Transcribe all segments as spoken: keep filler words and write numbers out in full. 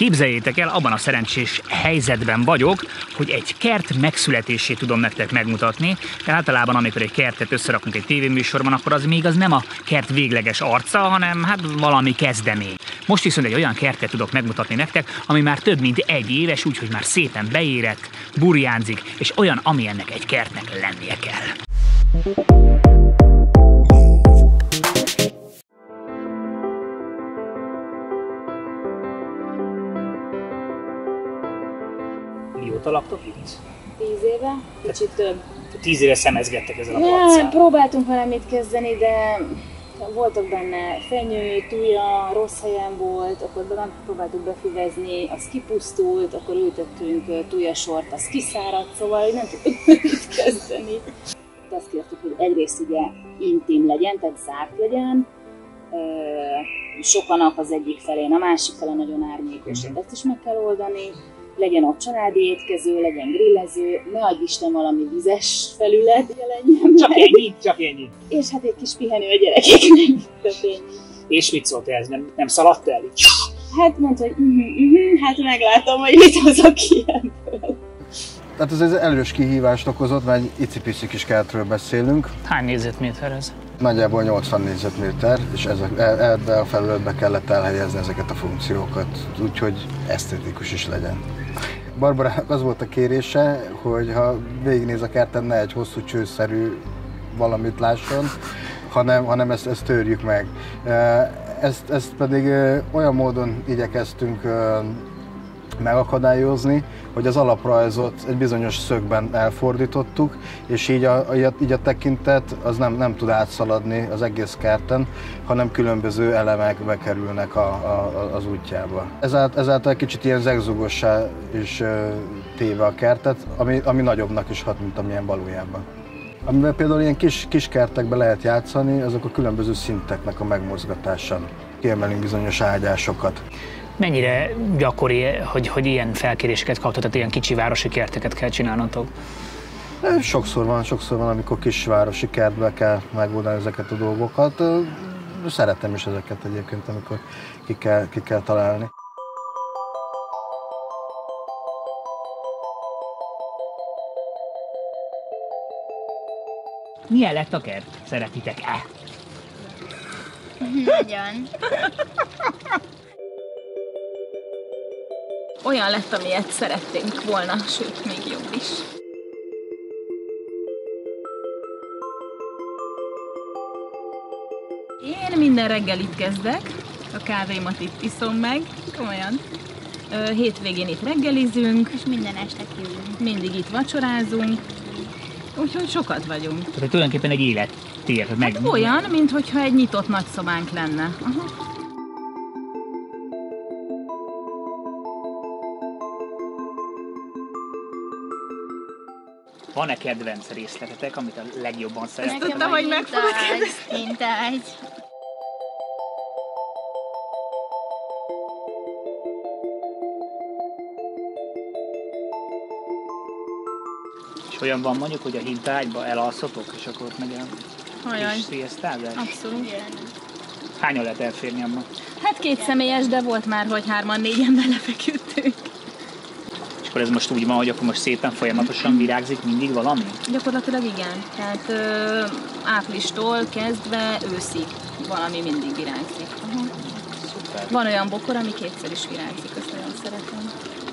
Képzeljétek el, abban a szerencsés helyzetben vagyok, hogy egy kert megszületését tudom nektek megmutatni. De általában, amikor egy kertet összerakunk egy tévéműsorban, akkor az még az nem a kert végleges arca, hanem hát valami kezdemény. Most viszont egy olyan kertet tudok megmutatni nektek, ami már több mint egy éves, úgyhogy már szépen beérett, burjánzik, és olyan, ami ennek egy kertnek lennie kell. Mióta laktok itt? Tíz éve, kicsit több. Tíz éve szemezgettek ezzel a Ja, placcal. próbáltunk valamit kezdeni, de voltak benne fenyő, tuja, rossz helyen volt, akkor be nem próbáltuk befivezni, az kipusztult, akkor ültettünk tujasort, az kiszáradt, szóval nem tudtuk mit kezdeni. Azt kértük, hogy egyrészt ugye intim legyen, tehát zárt legyen, sokanak az egyik felén, a másik fele nagyon árnyékos, mm-hmm. ezt is meg kell oldani. Legyen ott családi étkező, legyen grillező, ne adj Isten valami vizes felület jelenjen Csak ennyi, csak ennyi. És hát egy kis pihenő a gyerekeknek, tehát ennyi. És mit szólt ez? Nem, nem szaladt el? Hát mondta, hogy uh-huh, uh-huh, hát meglátom, hogy mit hozok ki ebből. Tehát ez egy elős kihívást okozott, mert egy icipici kis kertről beszélünk. Hány négyzetméter ez? Nagyjából nyolcvan négyzetméter, és ezek, ebbe a felületbe kellett elhelyezni ezeket a funkciókat, úgyhogy esztétikus is legyen. Barbarának az volt a kérése, hogy ha végignéz a kerten, ne egy hosszú csőszerű valamit lásson, hanem, hanem ezt, ezt törjük meg. Ezt, ezt pedig olyan módon igyekeztünk megakadályozni, hogy az alaprajzot egy bizonyos szögben elfordítottuk, és így a, a, így a tekintet az nem, nem tud átszaladni az egész kerten, hanem különböző elemek bekerülnek a, a, az útjába. Ezáltal, ezáltal kicsit ilyen zegzugossá is téve a kertet, ami, ami nagyobbnak is hat, mint amilyen valójában. Amivel például ilyen kis, kis kertekbe lehet játszani, azok a különböző szinteknek a megmozgatása. Kiemelünk bizonyos ágyásokat. Mennyire gyakori, hogy, hogy ilyen felkéréseket kaptok, tehát ilyen kicsi városi kerteket kell csinálnotok? Sokszor van, sokszor van, amikor kisvárosi kertbe kell megoldani ezeket a dolgokat. Szeretem is ezeket egyébként, amikor ki kell, ki kell találni. Milyen lett a kert? Szeretitek-e? Nagyon. Olyan lett, amilyet szerettünk volna, sőt, még jobb is. Én minden reggel itt kezdek, a kávémat itt iszom meg, komolyan. Hétvégén itt reggelizünk. És minden este kijövünk. Mindig itt vacsorázunk, úgyhogy sokat vagyunk. Tehát tulajdonképpen egy élettér. Meg... Hát olyan, mintha egy nyitott nagyszobánk lenne. Aha. Van-e kedvenc részletetek, amit a legjobban szerettek? Ezt tudtam, hogy meg fogod kérdezni. Mintágy. És olyan van mondjuk, hogy a hintágyba elalszotok, és akkor ott megy a kis sziasztázás? Abszolút. Hányan lehet elférni abban? Hát két személyes, de volt már, hogy hárman, négyen belefeküdtünk. És akkor ez most úgy van, hogy akkor most szépen folyamatosan virágzik mindig valami? Gyakorlatilag igen. Tehát ö, áprilistól kezdve őszig valami mindig virágzik. Aha. Szuper. Van olyan bokor, ami kétszer is virágzik, azt nagyon szeretem.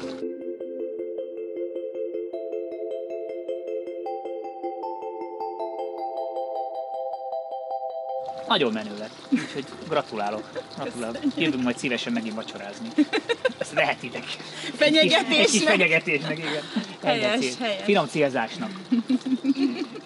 Nagyon menő lett, úgyhogy gratulálok. Gratulálok. Jövünk majd szívesen megint vacsorázni. Ezt vehetitek. Fenyegetésnek. Egy kis fenyegetésnek, igen. Helyes, helyes. Finom célzásnak.